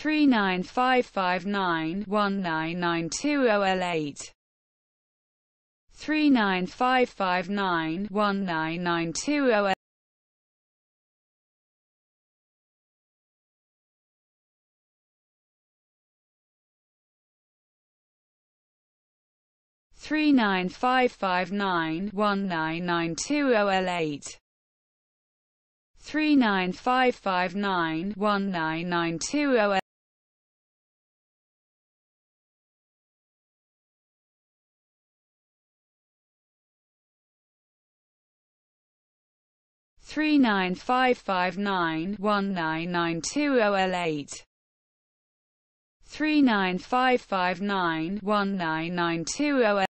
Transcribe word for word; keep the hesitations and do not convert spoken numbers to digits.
three nine five five nine one nine nine two O L eight three nine five five nine one nine nine two O L eight three nine five five nine one nine nine two O L eight three nine five five nine one nine nine two O L three nine five five nine one nine nine two O L eight three nine five five nine one nine nine two O L